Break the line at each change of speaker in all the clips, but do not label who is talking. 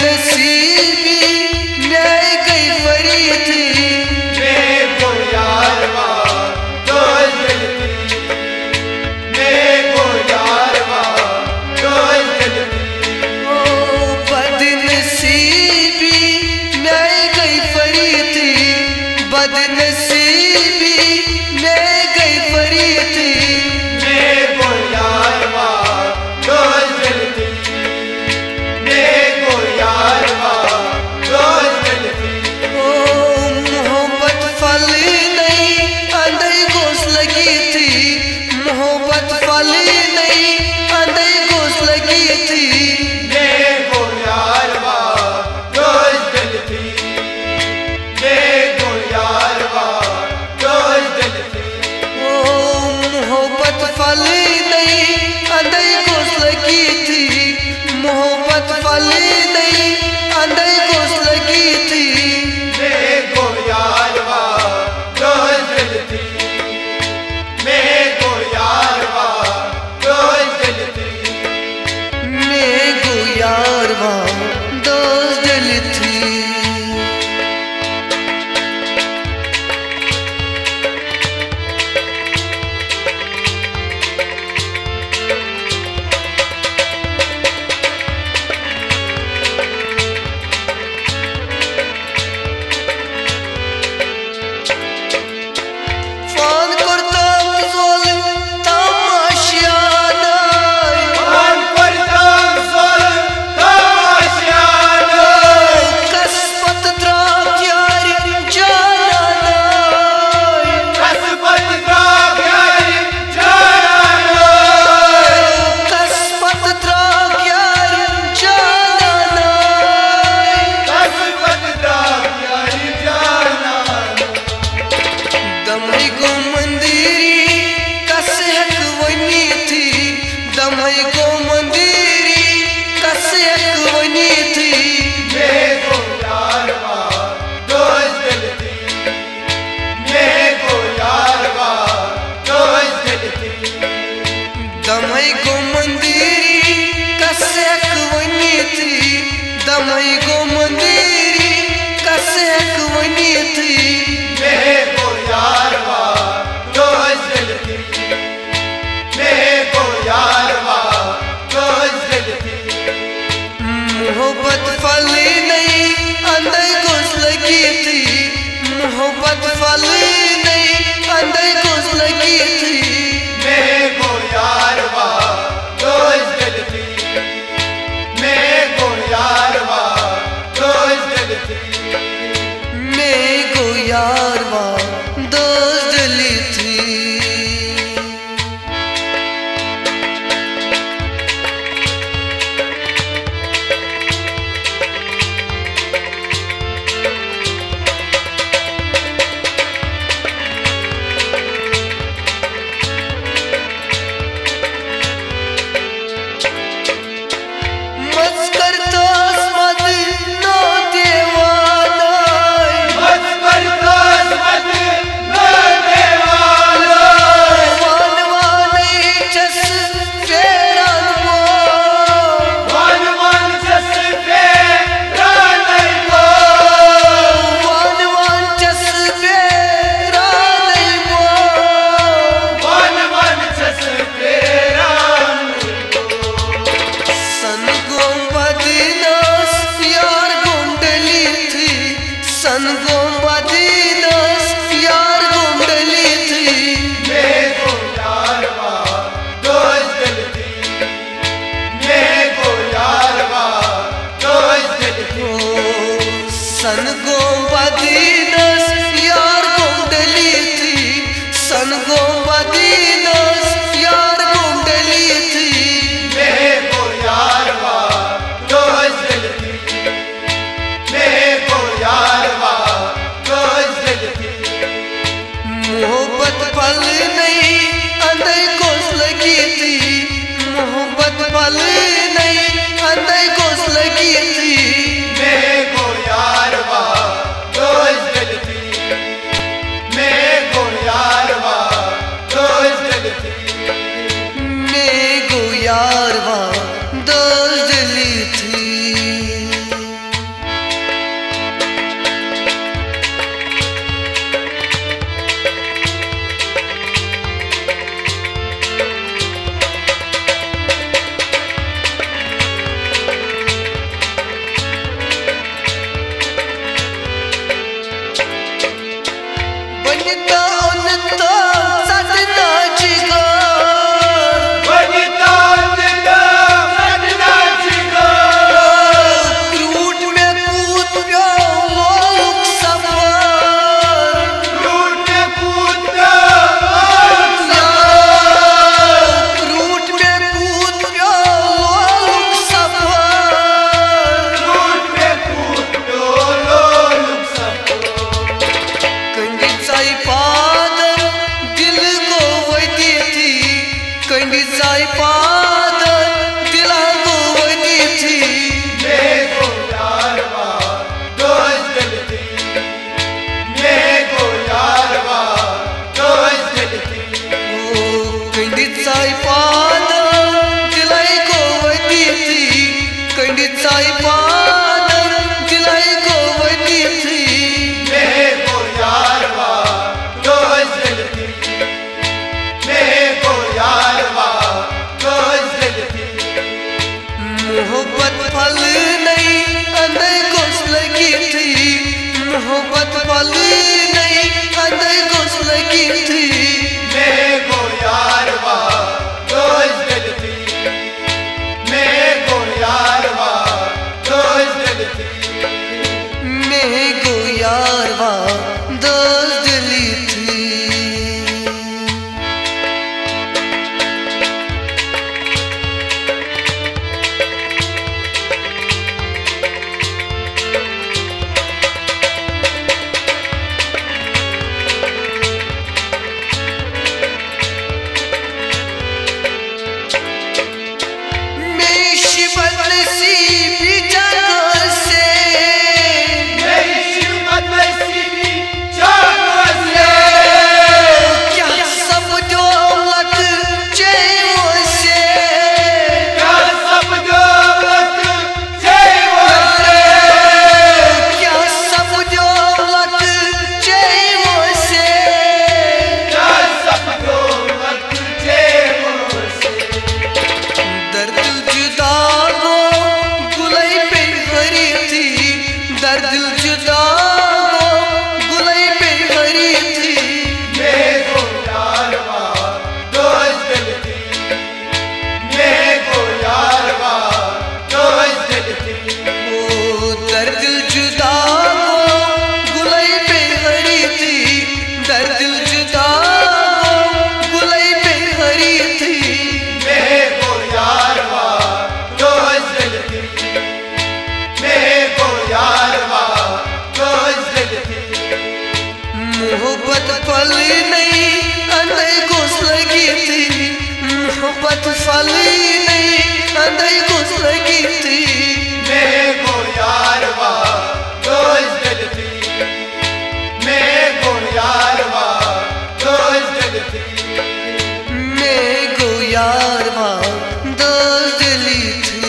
बदनसीबी मैं गई फरी थी,
मैं को यारवा दोस्त दिल थी, मैं को यारवा दोस्त दिल थी।
ओ बदनसीबी मैं गई फरी थी, बदनसीबी मैं गई फरी थी,
मैं को यारवा दोस्त दिल थी, मैं को यारवा दोस्त दिल थी।
ओ मोहब्बत फल नहीं अंधई घोष लगी थी, मोहब्बत फल नहीं अंधई घोष लगी थी,
मैं को यारवा दोस्त दिल थी, मैं को यारवा दोस्त दिल थी।
ओ मोहब्बत फल नहीं अंधई घोष लगी थी, मोहब्बत फल नहीं अंधई घोष लगी थी,
मैं को यारवा दोस्त दिल थी, मैं को यारवा दोस्त दिल थी।
मैं गो यारवा दोस्त दिल थी। फान करताम जोल तमाशियाना,
मान करताम सोल तमाशियाना,
कसबत द्राक यारी जाना,
कसबत द्राक यारी जाना,
कसबत द्राक यारी जाना,
कसबत द्राक यारी जाना।
दमई गो मंदिरी कसहक वनी थी, दमई गो मंदिरी कसहक वनी थी,
मैं को यारवा दोस्त दिल थी, मैं को यारवा दोस्त दिल थी।
दमई गो मंदिरी कसहक वनी थी, दमई गो मंदिरी कसहक वनी थी,
मैं को यारवा दोस्त दिल थी, मैं को यारवा दोस्त दिल थी।
मोहब्बत फल नहीं अंधई घोष लगी थी, मोहब्बत फल नहीं अंधई घोष लगी थी,
मैं को यारवा दोस्त दिल थी, मैं को यारवा दोस्त दिल थी।
मैं गो यारवा दोस्त दिल थी। मत करता मत नो दीवाना,
मत करता मत नो देवाना,
वान वाने चस फेरान को,
वन वन जस पे रानई को,
वान वान चस फेरान को,
वन वन जस पे रानई को।
सन गो बदनस यार गुंडली थी, सन गो बदनस यार गुंडली थी,
मैं को यारवा दोस्त दिल थी, मैं को यारवा दोस्त दिल थी।
ओ सन गो बदनस यार गुंडली थी, सन गो बदनस यार गुंडली थी,
मैं को यारवा दोस्त दिल थी, मैं को यारवा दोस्त दिल थी।
मोहब्बत फल नहीं अंधई घोष लगी थी, मोहब्बत फल नहीं अंधई घोष लगी थी,
मैं को यारवा दोस्त दिल थी, मैं को यारवा दोस्त दिल थी।
मैं गो यारवा दोस्त दिल थी। मोहब्बत फल नहीं अंदर घुस लगी थी, मोहब्बत फल नहीं अंदर घुस लगी थी।
मेरे को यारवा रोज दिल थी, मेरे को यारवा रोज दिल थी,
मेरे को यारवा दोस्त दिली थी। मोहब्बत फल नहीं अंदर घुस लगी थी, मोहब्बत फल नहीं अंदर घुस लगी थी।
मेरे को यारवा रोज दिल थी, मेरे को यारवा रोज दिल थी,
मेरे को यारवा दोस्त दिली थी।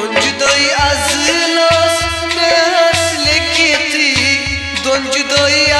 जुदाई